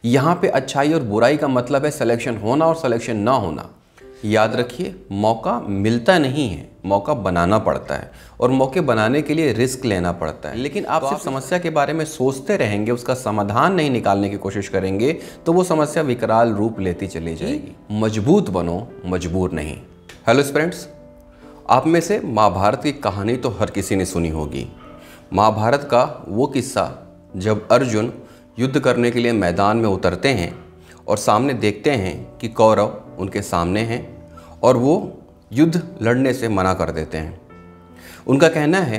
यहाँ पे अच्छाई और बुराई का मतलब है सिलेक्शन होना और सिलेक्शन ना होना। याद रखिए, मौका मिलता नहीं है, मौका बनाना पड़ता है और मौके बनाने के लिए रिस्क लेना पड़ता है। लेकिन आप सिर्फ समस्या के बारे में सोचते रहेंगे, उसका समाधान नहीं निकालने की कोशिश करेंगे तो वो समस्या विकराल रूप लेती चली जाएगी। मजबूत बनो, मजबूर नहीं। हेलो फ्रेंड्स, आप में से महाभारत की कहानी तो हर किसी ने सुनी होगी। महाभारत का वो किस्सा जब अर्जुन युद्ध करने के लिए मैदान में उतरते हैं और सामने देखते हैं कि कौरव उनके सामने हैं और वो युद्ध लड़ने से मना कर देते हैं। उनका कहना है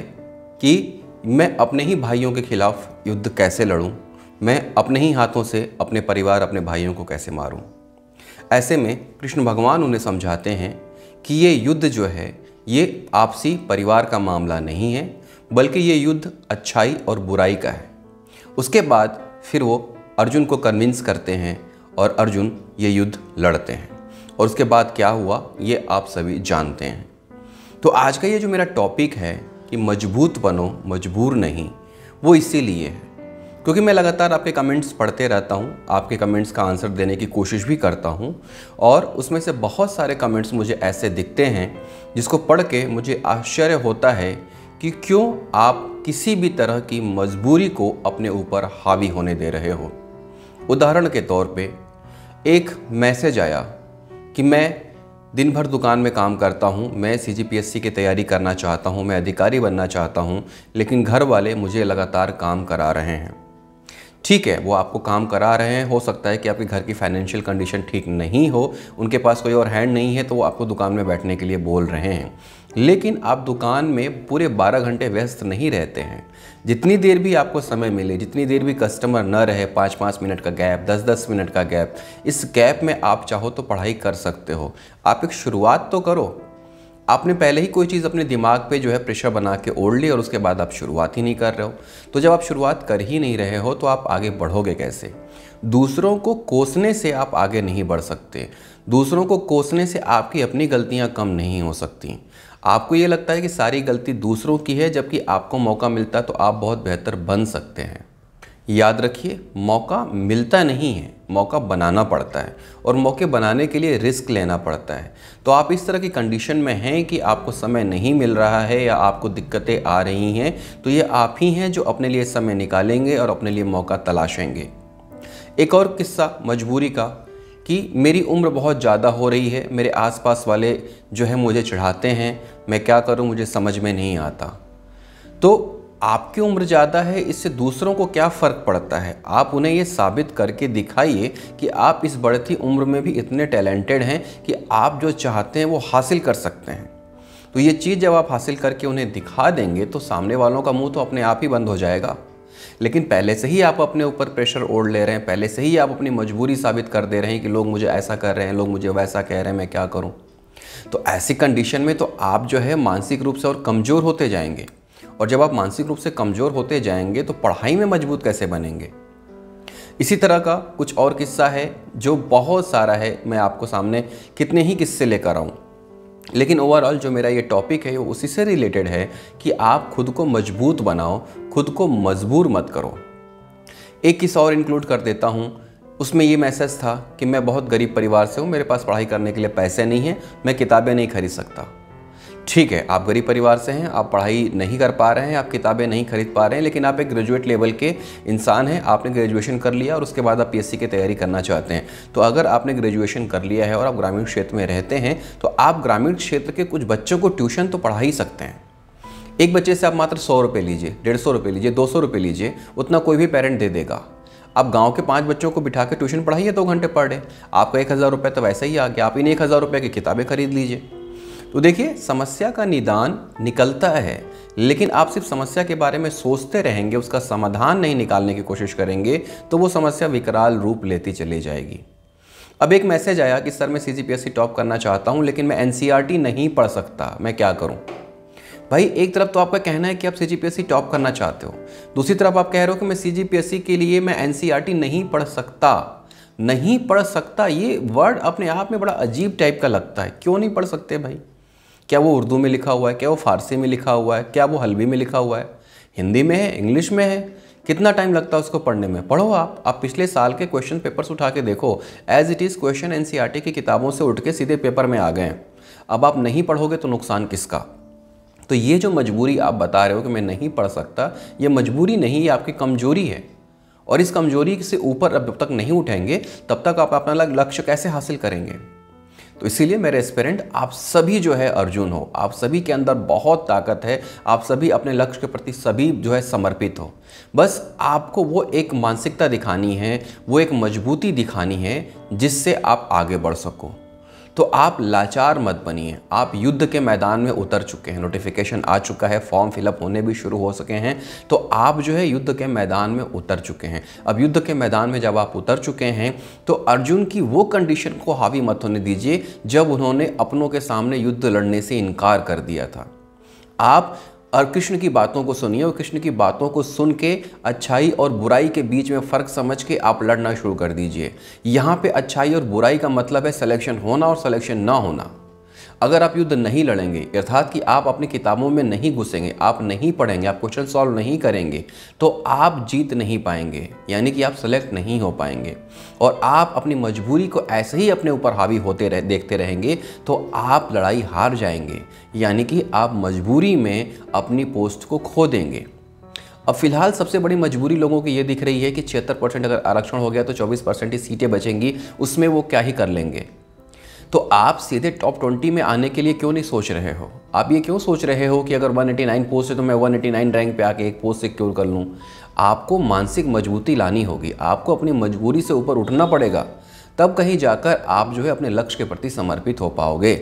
कि मैं अपने ही भाइयों के खिलाफ युद्ध कैसे लड़ूं, मैं अपने ही हाथों से अपने परिवार, अपने भाइयों को कैसे मारूं। ऐसे में कृष्ण भगवान उन्हें समझाते हैं कि ये युद्ध जो है ये आपसी परिवार का मामला नहीं है, बल्कि ये युद्ध अच्छाई और बुराई का है। उसके बाद फिर वो अर्जुन को कन्विंस करते हैं और अर्जुन ये युद्ध लड़ते हैं। और उसके बाद क्या हुआ ये आप सभी जानते हैं। तो आज का ये जो मेरा टॉपिक है कि मजबूत बनो, मजबूर नहीं, वो इसीलिए है क्योंकि मैं लगातार आपके कमेंट्स पढ़ते रहता हूँ, आपके कमेंट्स का आंसर देने की कोशिश भी करता हूँ और उसमें से बहुत सारे कमेंट्स मुझे ऐसे दिखते हैं जिसको पढ़ के मुझे आश्चर्य होता है कि क्यों आप किसी भी तरह की मजबूरी को अपने ऊपर हावी होने दे रहे हो। उदाहरण के तौर पे एक मैसेज आया कि मैं दिन भर दुकान में काम करता हूँ, मैं CGPSC की तैयारी करना चाहता हूँ, मैं अधिकारी बनना चाहता हूँ, लेकिन घर वाले मुझे लगातार काम करा रहे हैं। ठीक है, वो आपको काम करा रहे हैं, हो सकता है कि आपके घर की फाइनेंशियल कंडीशन ठीक नहीं हो, उनके पास कोई और हैंड नहीं है तो वो आपको दुकान में बैठने के लिए बोल रहे हैं। लेकिन आप दुकान में पूरे 12 घंटे व्यस्त नहीं रहते हैं। जितनी देर भी आपको समय मिले, जितनी देर भी कस्टमर न रहे, 5-5 मिनट का गैप, 10-10 मिनट का गैप, इस गैप में आप चाहो तो पढ़ाई कर सकते हो। आप एक शुरुआत तो करो। आपने पहले ही कोई चीज़ अपने दिमाग पे जो है प्रेशर बना के ओढ़ ली और उसके बाद आप शुरुआत ही नहीं कर रहे हो। तो जब आप शुरुआत कर ही नहीं रहे हो तो आप आगे बढ़ोगे कैसे? दूसरों को कोसने से आप आगे नहीं बढ़ सकते। दूसरों को कोसने से आपकी अपनी गलतियां कम नहीं हो सकती। आपको ये लगता है कि सारी गलती दूसरों की है, जबकि आपको मौका मिलता तो आप बहुत बेहतर बन सकते हैं। याद रखिए, मौका मिलता नहीं है, मौका बनाना पड़ता है और मौके बनाने के लिए रिस्क लेना पड़ता है। तो आप इस तरह की कंडीशन में हैं कि आपको समय नहीं मिल रहा है या आपको दिक्कतें आ रही हैं, तो ये आप ही हैं जो अपने लिए समय निकालेंगे और अपने लिए मौका तलाशेंगे। एक और किस्सा मजबूरी का कि मेरी उम्र बहुत ज़्यादा हो रही है, मेरे आसपास वाले जो है मुझे चिढ़ाते हैं, मैं क्या करूं, मुझे समझ में नहीं आता। तो आपकी उम्र ज़्यादा है, इससे दूसरों को क्या फ़र्क पड़ता है? आप उन्हें ये साबित करके दिखाइए कि आप इस बढ़ती उम्र में भी इतने टैलेंटेड हैं कि आप जो चाहते हैं वो हासिल कर सकते हैं। तो ये चीज़ जब आप हासिल करके उन्हें दिखा देंगे तो सामने वालों का मुंह तो अपने आप ही बंद हो जाएगा। लेकिन पहले से ही आप अपने ऊपर प्रेशर ओढ़ ले रहे हैं, पहले से ही आप अपनी मजबूरी साबित कर दे रहे हैं कि लोग मुझे ऐसा कर रहे हैं, लोग मुझे वैसा कह रहे हैं, मैं क्या करूँ। तो ऐसी कंडीशन में तो आप जो है मानसिक रूप से और कमज़ोर होते जाएंगे और जब आप मानसिक रूप से कमज़ोर होते जाएंगे तो पढ़ाई में मजबूत कैसे बनेंगे। इसी तरह का कुछ और किस्सा है जो बहुत सारा है, मैं आपको सामने कितने ही किस्से लेकर आऊँ, लेकिन ओवरऑल जो मेरा ये टॉपिक है वो उसी से रिलेटेड है कि आप खुद को मजबूत बनाओ, खुद को मजबूर मत करो। एक किस्सा और इंक्लूड कर देता हूँ। उसमें ये मैसेज था कि मैं बहुत गरीब परिवार से हूँ, मेरे पास पढ़ाई करने के लिए पैसे नहीं हैं, मैं किताबें नहीं खरीद सकता। ठीक है, आप गरीब परिवार से हैं, आप पढ़ाई नहीं कर पा रहे हैं, आप किताबें नहीं खरीद पा रहे हैं, लेकिन आप एक ग्रेजुएट लेवल के इंसान हैं, आपने ग्रेजुएशन कर लिया और उसके बाद आप PSC की तैयारी करना चाहते हैं। तो अगर आपने ग्रेजुएशन कर लिया है और आप ग्रामीण क्षेत्र में रहते हैं तो आप ग्रामीण क्षेत्र के कुछ बच्चों को ट्यूशन तो पढ़ा ही सकते हैं। एक बच्चे से आप मात्र 100 रुपये लीजिए, 150 रुपये लीजिए, 200 रुपये लीजिए, उतना कोई भी पेरेंट दे देगा। आप गांव के 5 बच्चों को बिठा के ट्यूशन पढ़ाइए 2 घंटे पर डे, आपका 1000 रुपये तो वैसे ही आ गया। आप इन 1000 रुपये की किताबें खरीद लीजिए। तो देखिए, समस्या का निदान निकलता है, लेकिन आप सिर्फ समस्या के बारे में सोचते रहेंगे, उसका समाधान नहीं निकालने की कोशिश करेंगे तो वो समस्या विकराल रूप लेती चली जाएगी। अब एक मैसेज आया कि सर मैं CGPSC टॉप करना चाहता हूँ लेकिन मैं NCERT नहीं पढ़ सकता, मैं क्या करूँ। भाई, एक तरफ तो आपका कहना है कि आप CGPSC टॉप करना चाहते हो, दूसरी तरफ आप कह रहे हो कि मैं CGPSC के लिए मैं NCERT नहीं पढ़ सकता। नहीं पढ़ सकता, ये वर्ड अपने आप में बड़ा अजीब टाइप का लगता है। क्यों नहीं पढ़ सकते भाई? क्या वो उर्दू में लिखा हुआ है? क्या वो फारसी में लिखा हुआ है? क्या वो हल्बी में लिखा हुआ है? हिंदी में है? इंग्लिश में है? कितना टाइम लगता है उसको पढ़ने में? पढ़ो आप पिछले साल के क्वेश्चन पेपर्स उठा के देखो, as it is question NCERT की किताबों से उठ के सीधे पेपर में आ गए हैं। अब आप नहीं पढ़ोगे तो नुकसान किसका? तो ये जो मजबूरी आप बता रहे हो कि मैं नहीं पढ़ सकता, ये मजबूरी नहीं, ये आपकी कमजोरी है। और इस कमजोरी से ऊपर जब तक नहीं उठेंगे तब तक आप अपना लक्ष्य कैसे हासिल करेंगे? तो इसीलिए मेरे एस्पिरेंट, आप सभी जो है अर्जुन हो, आप सभी के अंदर बहुत ताकत है, आप सभी अपने लक्ष्य के प्रति सभी जो है समर्पित हो। बस आपको वो एक मानसिकता दिखानी है, वो एक मजबूती दिखानी है जिससे आप आगे बढ़ सको। तो आप लाचार मत बनिए, आप युद्ध के मैदान में उतर चुके हैं, नोटिफिकेशन आ चुका है, फॉर्म फिलअप होने भी शुरू हो सके हैं, तो आप जो है युद्ध के मैदान में उतर चुके हैं। अब युद्ध के मैदान में जब आप उतर चुके हैं तो अर्जुन की वो कंडीशन को हावी मत होने दीजिए जब उन्होंने अपनों के सामने युद्ध लड़ने से इनकार कर दिया था। आप और कृष्ण की बातों को सुनिए और कृष्ण की बातों को सुन के अच्छाई और बुराई के बीच में फ़र्क समझ के आप लड़ना शुरू कर दीजिए। यहाँ पे अच्छाई और बुराई का मतलब है सिलेक्शन होना और सिलेक्शन ना होना। अगर आप युद्ध नहीं लड़ेंगे, अर्थात कि आप अपनी किताबों में नहीं घुसेंगे, आप नहीं पढ़ेंगे, आप क्वेश्चन सॉल्व नहीं करेंगे, तो आप जीत नहीं पाएंगे, यानी कि आप सेलेक्ट नहीं हो पाएंगे। और आप अपनी मजबूरी को ऐसे ही अपने ऊपर हावी होते देखते रहेंगे तो आप लड़ाई हार जाएंगे, यानी कि आप मजबूरी में अपनी पोस्ट को खो देंगे। अब फिलहाल सबसे बड़ी मजबूरी लोगों की ये दिख रही है कि 76% अगर आरक्षण हो गया तो 24% ही सीटें बचेंगी, उसमें वो क्या ही कर लेंगे। तो आप सीधे टॉप 20 में आने के लिए क्यों नहीं सोच रहे हो? आप ये क्यों सोच रहे हो कि अगर 189 पोस्ट है तो मैं 189 रैंक पे आके एक पोस्ट सिक्योर कर लूँ? आपको मानसिक मजबूती लानी होगी, आपको अपनी मजबूरी से ऊपर उठना पड़ेगा, तब कहीं जाकर आप जो है अपने लक्ष्य के प्रति समर्पित हो पाओगे।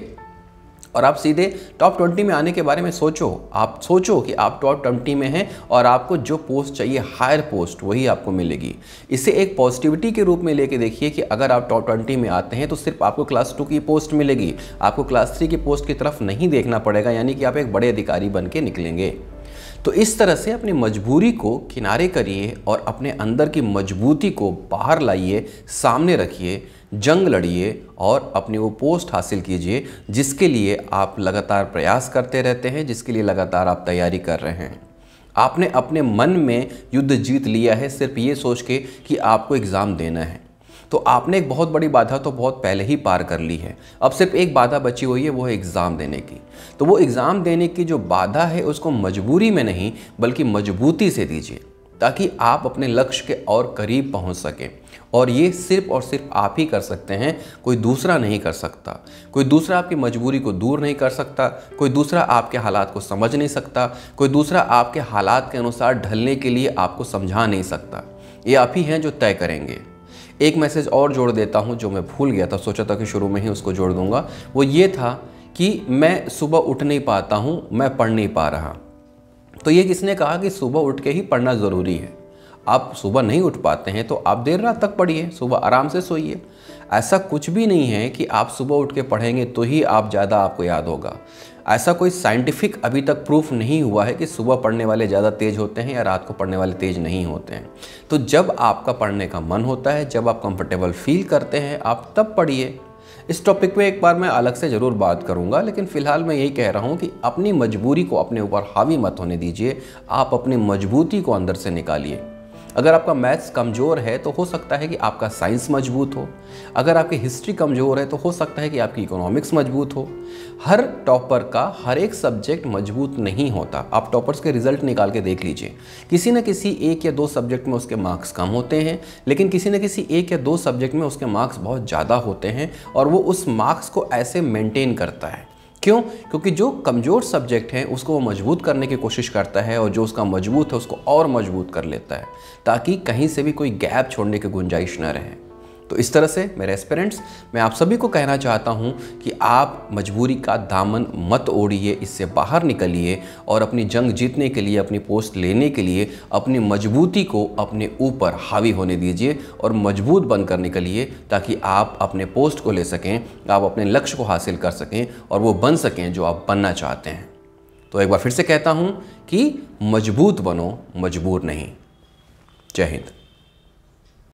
और आप सीधे टॉप 20 में आने के बारे में सोचो। आप सोचो कि आप टॉप 20 में हैं और आपको जो पोस्ट चाहिए, हायर पोस्ट, वही आपको मिलेगी। इसे एक पॉजिटिविटी के रूप में लेके देखिए कि अगर आप टॉप 20 में आते हैं तो सिर्फ आपको क्लास 2 की पोस्ट मिलेगी, आपको क्लास 3 की पोस्ट की तरफ नहीं देखना पड़ेगा, यानी कि आप एक बड़े अधिकारी बन के निकलेंगे। तो इस तरह से अपनी मजबूरी को किनारे करिए और अपने अंदर की मजबूती को बाहर लाइए, सामने रखिए, जंग लड़िए और अपनी वो पोस्ट हासिल कीजिए जिसके लिए आप लगातार प्रयास करते रहते हैं, जिसके लिए लगातार आप तैयारी कर रहे हैं। आपने अपने मन में युद्ध जीत लिया है सिर्फ ये सोच के कि आपको एग्ज़ाम देना है। तो आपने एक बहुत बड़ी बाधा तो बहुत पहले ही पार कर ली है, अब सिर्फ एक बाधा बची हुई है, वो है एग्ज़ाम देने की। तो वो एग्ज़ाम देने की जो बाधा है उसको मजबूरी में नहीं बल्कि मजबूती से दीजिए, ताकि आप अपने लक्ष्य के और करीब पहुंच सकें। और ये सिर्फ और सिर्फ आप ही कर सकते हैं, कोई दूसरा नहीं कर सकता। कोई दूसरा आपकी मजबूरी को दूर नहीं कर सकता, कोई दूसरा आपके हालात को समझ नहीं सकता, कोई दूसरा आपके हालात के अनुसार ढलने के लिए आपको समझा नहीं सकता। ये आप ही हैं जो तय करेंगे। एक मैसेज और जोड़ देता हूँ जो मैं भूल गया था, सोचा था कि शुरू में ही उसको जोड़ दूंगा। वो ये था कि मैं सुबह उठ नहीं पाता हूँ, मैं पढ़ नहीं पा रहा। तो ये किसने कहा कि सुबह उठ के ही पढ़ना ज़रूरी है? आप सुबह नहीं उठ पाते हैं तो आप देर रात तक पढ़िए, सुबह आराम से सोइए। ऐसा कुछ भी नहीं है कि आप सुबह उठ के पढ़ेंगे तो ही आप ज़्यादा आपको याद होगा। ऐसा कोई साइंटिफिक अभी तक प्रूफ नहीं हुआ है कि सुबह पढ़ने वाले ज़्यादा तेज होते हैं या रात को पढ़ने वाले तेज नहीं होते हैं। तो जब आपका पढ़ने का मन होता है, जब आप कंफर्टेबल फील करते हैं, आप तब पढ़िए। इस टॉपिक पे एक बार मैं अलग से ज़रूर बात करूंगा, लेकिन फ़िलहाल मैं यही कह रहा हूं कि अपनी मजबूरी को अपने ऊपर हावी मत होने दीजिए, आप अपनी मजबूती को अंदर से निकालिए। अगर आपका मैथ्स कमज़ोर है तो हो सकता है कि आपका साइंस मजबूत हो, अगर आपकी हिस्ट्री कमज़ोर है तो हो सकता है कि आपकी इकोनॉमिक्स मजबूत हो। हर टॉपर का हर एक सब्जेक्ट मजबूत नहीं होता। आप टॉपर्स के रिजल्ट निकाल के देख लीजिए, किसी न किसी एक या दो सब्जेक्ट में उसके मार्क्स कम होते हैं, लेकिन किसी न किसी एक या दो सब्जेक्ट में उसके मार्क्स बहुत ज़्यादा होते हैं और वो उस मार्क्स को ऐसे मेंटेन करता है। क्यों? क्योंकि जो कमज़ोर सब्जेक्ट है उसको वो मजबूत करने की कोशिश करता है और जो उसका मजबूत है उसको और मजबूत कर लेता है, ताकि कहीं से भी कोई गैप छोड़ने की गुंजाइश न रहे। तो इस तरह से मेरे एस्पिरेंट्स, मैं आप सभी को कहना चाहता हूं कि आप मजबूरी का दामन मत ओढ़िए, इससे बाहर निकलिए और अपनी जंग जीतने के लिए, अपनी पोस्ट लेने के लिए अपनी मजबूती को अपने ऊपर हावी होने दीजिए और मजबूत बनकर निकलिए, ताकि आप अपने पोस्ट को ले सकें, आप अपने लक्ष्य को हासिल कर सकें और वो बन सकें जो आप बनना चाहते हैं। तो एक बार फिर से कहता हूँ कि मजबूत बनो, मजबूर नहीं। जय हिंद।